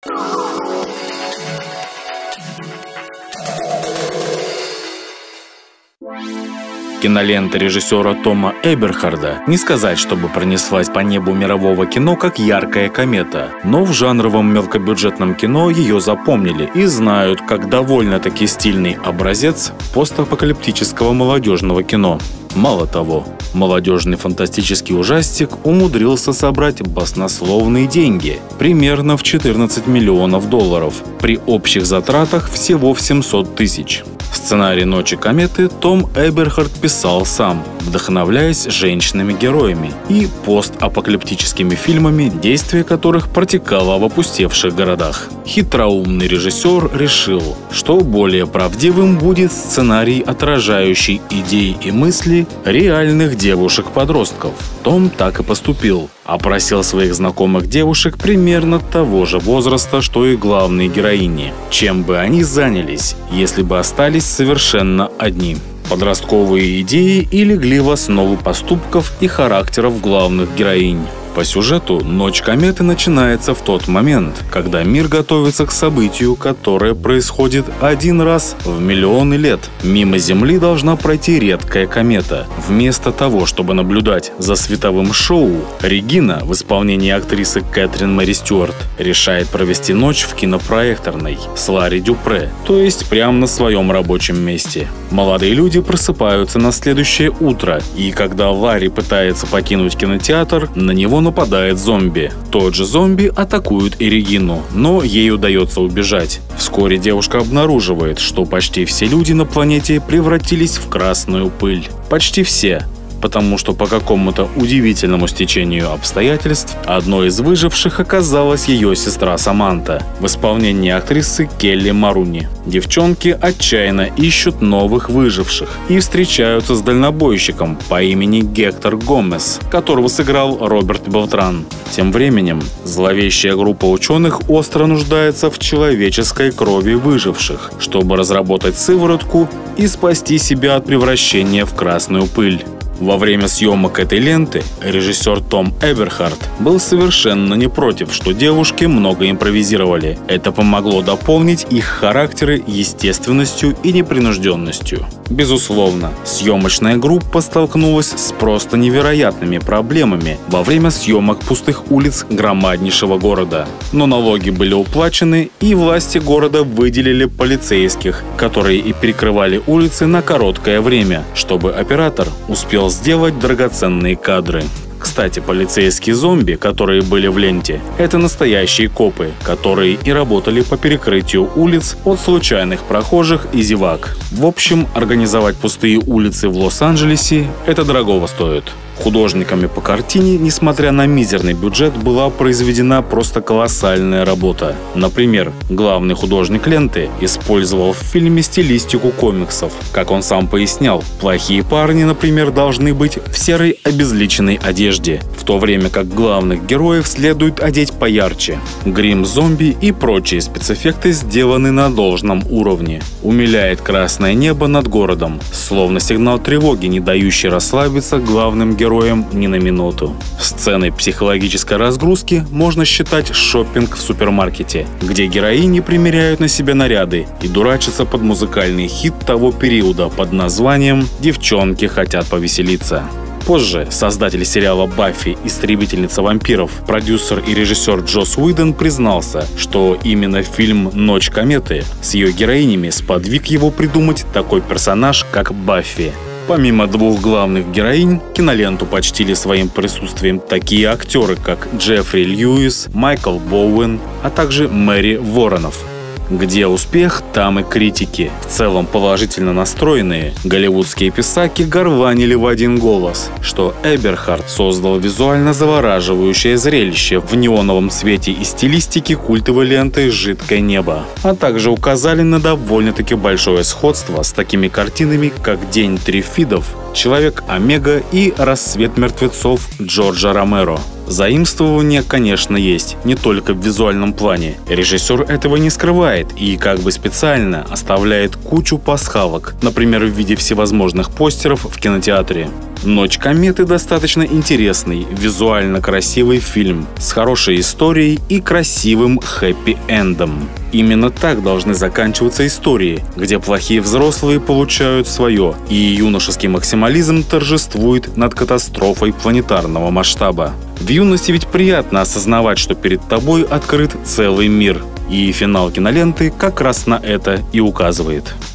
Кинолента режиссера Тома Эберхарда не сказать, чтобы пронеслась по небу мирового кино как яркая комета, но в жанровом мелкобюджетном кино ее запомнили и знают как довольно-таки стильный образец постапокалиптического молодежного кино. Мало того, молодежный фантастический ужастик умудрился собрать баснословные деньги, примерно в 14 миллионов долларов, при общих затратах всего в 700 тысяч. Сценарий «Ночи кометы» Том Эберхард писал сам, вдохновляясь женщинами-героями и постапокалиптическими фильмами, действие которых протекало в опустевших городах. Хитроумный режиссер решил, что более правдивым будет сценарий, отражающий идеи и мысли реальных девушек-подростков. Том так и поступил. Опросил своих знакомых девушек примерно того же возраста, что и главные героини. Чем бы они занялись, если бы остались совершенно одни? Подростковые идеи и легли в основу поступков и характеров главных героинь. По сюжету «Ночь кометы» начинается в тот момент, когда мир готовится к событию, которое происходит один раз в миллионы лет. Мимо Земли должна пройти редкая комета. Вместо того, чтобы наблюдать за световым шоу, Регина в исполнении актрисы Кэтрин Мэри Стюарт решает провести ночь в кинопроекторной с Ларри Дюпре, то есть прямо на своем рабочем месте. Молодые люди просыпаются на следующее утро, и когда Ларри пытается покинуть кинотеатр, на него нападает зомби. Тот же зомби атакует и Регину, но ей удается убежать. Вскоре девушка обнаруживает, что почти все люди на планете превратились в красную пыль. Почти все. Потому что по какому-то удивительному стечению обстоятельств одной из выживших оказалась ее сестра Саманта в исполнении актрисы Келли Маруни. Девчонки отчаянно ищут новых выживших и встречаются с дальнобойщиком по имени Гектор Гомес, которого сыграл Роберт Белтран. Тем временем зловещая группа ученых остро нуждается в человеческой крови выживших, чтобы разработать сыворотку и спасти себя от превращения в красную пыль. Во время съемок этой ленты режиссер Том Эберхард был совершенно не против, что девушки много импровизировали. Это помогло дополнить их характеры естественностью и непринужденностью. Безусловно, съемочная группа столкнулась с просто невероятными проблемами во время съемок пустых улиц громаднейшего города. Но налоги были уплачены, и власти города выделили полицейских, которые и перекрывали улицы на короткое время, чтобы оператор успел сделать драгоценные кадры. Кстати, полицейские зомби, которые были в ленте, это настоящие копы, которые и работали по перекрытию улиц от случайных прохожих и зевак. В общем, организовать пустые улицы в Лос-Анджелесе – это дорогого стоит. Художниками по картине, несмотря на мизерный бюджет, была произведена просто колоссальная работа. Например, главный художник ленты использовал в фильме стилистику комиксов. Как он сам пояснял, плохие парни, например, должны быть в серой обезличенной одежде, в то время как главных героев следует одеть поярче. Грим зомби и прочие спецэффекты сделаны на должном уровне. Умиляет красное небо над городом, словно сигнал тревоги, не дающий расслабиться главным героям ни на минуту. Сценой психологической разгрузки можно считать шоппинг в супермаркете, где героини примеряют на себя наряды и дурачатся под музыкальный хит того периода под названием «Девчонки хотят повеселиться». Позже создатель сериала «Баффи. Истребительница вампиров», продюсер и режиссер Джосс Уидон признался, что именно фильм «Ночь кометы» с ее героинями сподвиг его придумать такой персонаж, как Баффи. Помимо двух главных героинь, киноленту почтили своим присутствием такие актеры, как Джеффри Льюис, Майкл Боуэн, а также Мэри Воронов. Где успех, там и критики. В целом положительно настроенные голливудские писаки горланили в один голос, что Эберхард создал визуально завораживающее зрелище в неоновом цвете и стилистике культовой ленты «Жидкое небо», а также указали на довольно-таки большое сходство с такими картинами, как «День Трифидов», «Человек Омега» и «Рассвет мертвецов» Джорджа Ромеро. Заимствование, конечно, есть, не только в визуальном плане. Режиссер этого не скрывает и как бы специально оставляет кучу пасхалок, например, в виде всевозможных постеров в кинотеатре. «Ночь кометы» достаточно интересный, визуально красивый фильм с хорошей историей и красивым хэппи-эндом. Именно так должны заканчиваться истории, где плохие взрослые получают свое, и юношеский максимализм торжествует над катастрофой планетарного масштаба. В юности ведь приятно осознавать, что перед тобой открыт целый мир, и финал киноленты как раз на это и указывает.